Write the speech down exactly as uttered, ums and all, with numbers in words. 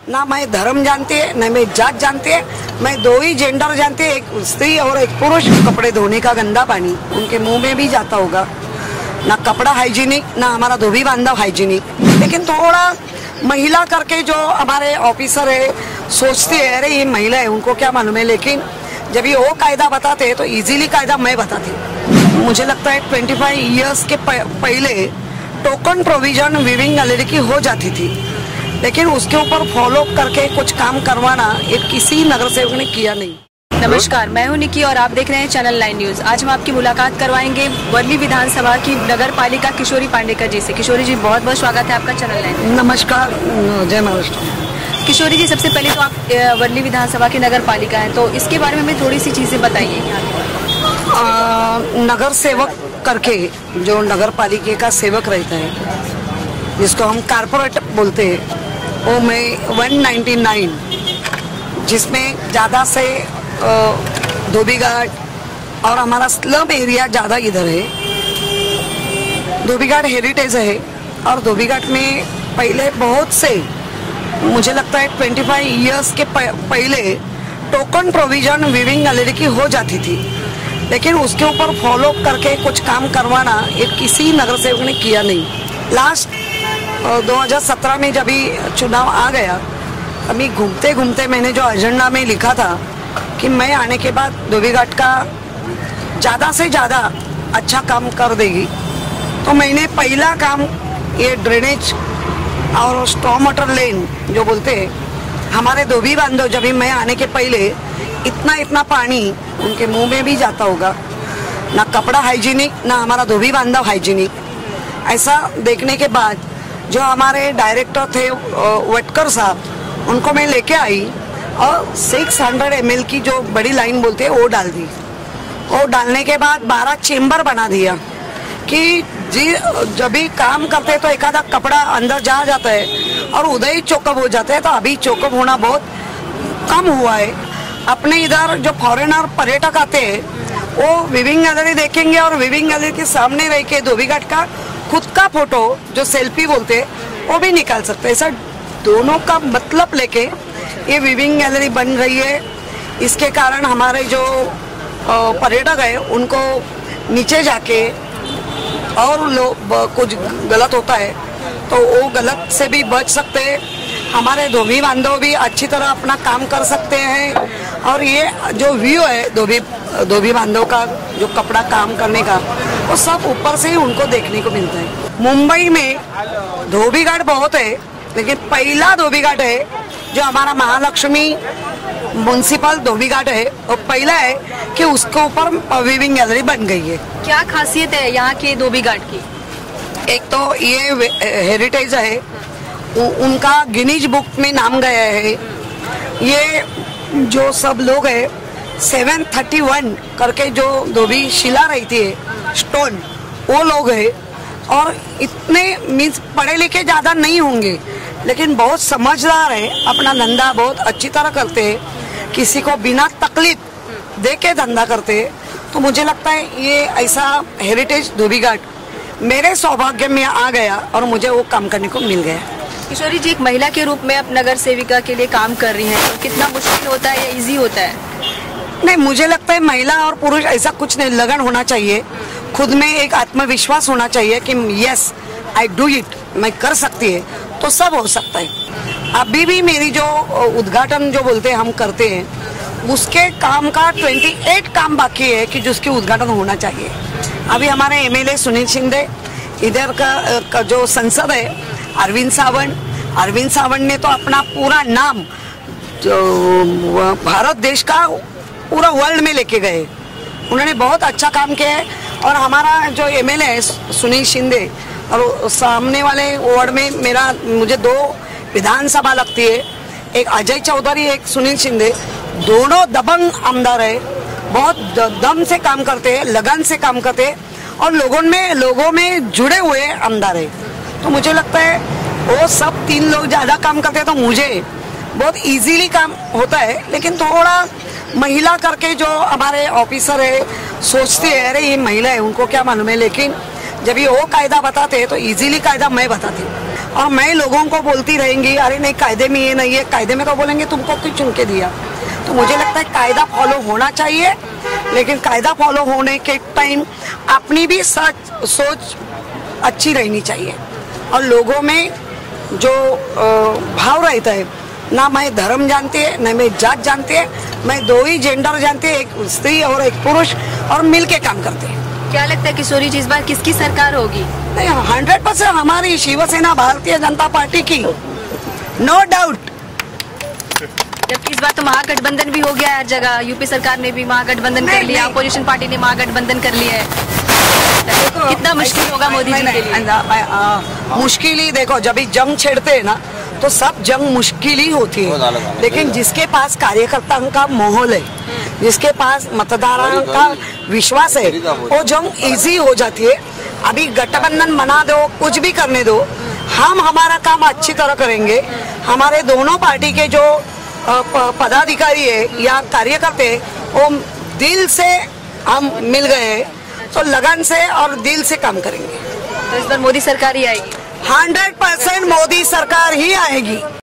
ना मैं धर्म जानती है, ना मैं जात जानती है, मैं दो ही जेंडर जानती है, एक स्त्री और एक पुरुष। कपड़े धोने का गंदा पानी उनके मुंह में भी जाता होगा। ना कपड़ा हाइजीनिक, ना हमारा धोबी बांधा हाइजीनिक। लेकिन थोड़ा महिला करके जो हमारे ऑफिसर है सोचते हैं अरे ये महिला है, उनको क्या मालूम है। लेकिन जब ये वो कायदा बताते हैं तो इजीली कायदा मैं बताती। मुझे लगता है पच्चीस इयर्स के पहले टोकन प्रोविजन वीविंग गैलरी की हो जाती थी, लेकिन उसके ऊपर फॉलो करके कुछ काम करवाना ये किसी नगर सेवक ने किया नहीं। नमस्कार, मैं हूं निकी और आप देख रहे हैं चैनल नाइन न्यूज। आज हम आपकी मुलाकात करवाएंगे वर्ली विधानसभा की नगर पालिका किशोरी पांडेकर जी से। किशोरी जी, बहुत बहुत स्वागत है आपका चैनल नाइन। नमस्कार, जय महाराष्ट्र। किशोरी जी, सबसे पहले तो आप वर्ली विधानसभा की नगर पालिका है, तो इसके बारे में हमें थोड़ी सी चीजें बताइए। नगर सेवक करके जो नगर पालिका का सेवक रहता है, जिसको हम कारपोरेट बोलते हैं, वो मैं एक सौ निन्यानवे, जिसमें ज़्यादा से धोबी घाट और हमारा स्लम एरिया ज़्यादा इधर है। धोबी घाट हेरिटेज है और धोबी घाट में पहले बहुत से, मुझे लगता है पच्चीस इयर्स के पहले टोकन प्रोविजन वीविंग गैलरी की हो जाती थी, लेकिन उसके ऊपर फॉलो करके कुछ काम करवाना ये किसी नगर सेवक ने किया नहीं। लास्ट दो हज़ार सत्रह में जब भी चुनाव आ गया, अभी घूमते घूमते मैंने जो एजेंडा में लिखा था कि मैं आने के बाद धोबी घाट का ज़्यादा से ज़्यादा अच्छा काम कर देगी, तो मैंने पहला काम ये ड्रेनेज और स्टॉर्म वाटर लेन जो बोलते हैं, हमारे धोबी बांधव जब भी मैं आने के पहले इतना इतना पानी उनके मुंह में भी जाता होगा। ना कपड़ा हाइजीनिक, ना हमारा धोबी बांधव हाइजीनिक। ऐसा देखने के बाद जो हमारे डायरेक्टर थे वटकर साहब, उनको मैं लेके आई और छह सौ एम एल की जो बड़ी लाइन बोलते हैं वो डाल दी। वो डालने के बाद बारह चेम्बर बना दिया कि जी जब भी काम करते तो एक आधा कपड़ा अंदर जा जाता है और उधर ही चोकअप हो जाता है। तो अभी चोकअप होना बहुत कम हुआ है। अपने इधर जो फॉरेनर पर्यटक आते हैं वो वीविंग गैलरी देखेंगे और वीविंग गैलरी के सामने रह के धोबी घाट का खुद का फोटो जो सेल्फी बोलते हैं वो भी निकाल सकते हैं। ऐसा दोनों का मतलब लेके ये वीविंग गैलरी बन रही है। इसके कारण हमारे जो पर्यटक है उनको नीचे जाके और लोग कुछ गलत होता है तो वो गलत से भी बच सकते हैं। हमारे धोबी बांधव भी अच्छी तरह अपना काम कर सकते हैं। और ये जो व्यू है धोबी धोबी बांधव का जो कपड़ा काम करने का, वो सब ऊपर से ही उनको देखने को मिलता है। मुंबई में धोबी घाट बहुत है, लेकिन पहला धोबी घाट है जो हमारा महालक्ष्मी म्युनिसिपल धोबी घाट है, और पहला है कि उसके ऊपर वीविंग गैलरी बन गई है। क्या खासियत है यहाँ के धोबी घाट की? एक तो ये हेरिटेज है, उ, उनका गिनीज बुक में नाम गया है। ये जो सब लोग है सात सौ इकतीस करके जो धोबी शिला रहती है स्टोन, वो लोग है। और इतने मीन्स पढ़े लिखे ज्यादा नहीं होंगे, लेकिन बहुत समझदार है, अपना धंधा बहुत अच्छी तरह करते हैं, किसी को बिना तकलीफ दे के धंधा करते हैं। तो मुझे लगता है ये ऐसा हेरिटेज धोबी घाट मेरे सौभाग्य में आ गया और मुझे वो काम करने को मिल गया। किशोरी जी, एक महिला के रूप में आप नगर सेविका के लिए काम कर रही हैं, तो कितना मुश्किल होता है या इजी होता है? नहीं, मुझे लगता है महिला और पुरुष ऐसा कुछ नहीं, लगन होना चाहिए, खुद में एक आत्मविश्वास होना चाहिए कि यस आई डू इट, मैं कर सकती है, तो सब हो सकता है। अभी भी मेरी जो उद्घाटन जो बोलते हैं हम करते हैं, उसके काम का अट्ठाईस काम बाकी है कि जिसके उद्घाटन होना चाहिए। अभी हमारे एमएलए सुनील शिंदे, इधर का, का जो संसद है अरविंद सावंत, अरविंद सावंत ने तो अपना पूरा नाम जो भारत देश का पूरा वर्ल्ड में लेके गए। उन्होंने बहुत अच्छा काम किया है। और हमारा जो एमएलए है सुनील शिंदे, और सामने वाले वार्ड में मेरा मुझे दो विधानसभा लगती है, एक अजय चौधरी, एक सुनील शिंदे, दोनों दबंग आमदार है, बहुत दम से काम करते हैं, लगन से काम करते हैं और लोगों में लोगों में जुड़े हुए आमदार है। तो मुझे लगता है वो सब तीन लोग ज्यादा काम करते हैं तो मुझे बहुत इजीली काम होता है। लेकिन थोड़ा महिला करके जो हमारे ऑफिसर है सोचते हैं अरे ये महिला है, उनको क्या मालूम है। लेकिन जब ये वो कायदा बताते हैं तो इजीली कायदा मैं बताती हूँ। और मैं लोगों को बोलती रहेंगी अरे नहीं कायदे में ये नहीं है, कायदे में तो बोलेंगे तुमको क्यों चुन के दिया। तो मुझे लगता है कायदा फॉलो होना चाहिए, लेकिन कायदा फॉलो होने के टाइम अपनी भी सच सोच अच्छी रहनी चाहिए और लोगों में जो भाव रहता है, ना मैं धर्म जानती है ना मैं जात जानती है, मैं दो ही जेंडर जानती है, एक स्त्री और एक पुरुष, और मिल के काम करते हैं। क्या लगता है किशोरी जी इस बार किसकी सरकार होगी? नहीं, हंड्रेड परसेंट हमारी शिवसेना भारतीय जनता पार्टी की, नो डाउट। जबकि इस बार तो महागठबंधन भी हो गया हर जगह, यूपी सरकार ने भी महागठबंधन कर लिया, अपोजिशन पार्टी ने महागठबंधन कर लिया है। कितना मुश्किल होगा मोदी जी के लिए? मुश्किल ही देखो, जब भी जंग छेड़ते हैं ना तो सब जंग मुश्किल ही होती है, लेकिन जिसके पास कार्यकर्ताओं का माहौल है, जिसके पास मतदाताओं का विश्वास है, वो जंग इजी हो जाती है। अभी गठबंधन बना दो, कुछ भी करने दो, हम हमारा काम अच्छी तरह करेंगे। हमारे दोनों पार्टी के जो पदाधिकारी है या कार्यकर्ता है, वो दिल से हम मिल गए हैं, तो लगन से और दिल से काम करेंगे। तो इस बार मोदी सरकार ही आएगी? हंड्रेड परसेंट मोदी सरकार ही आएगी।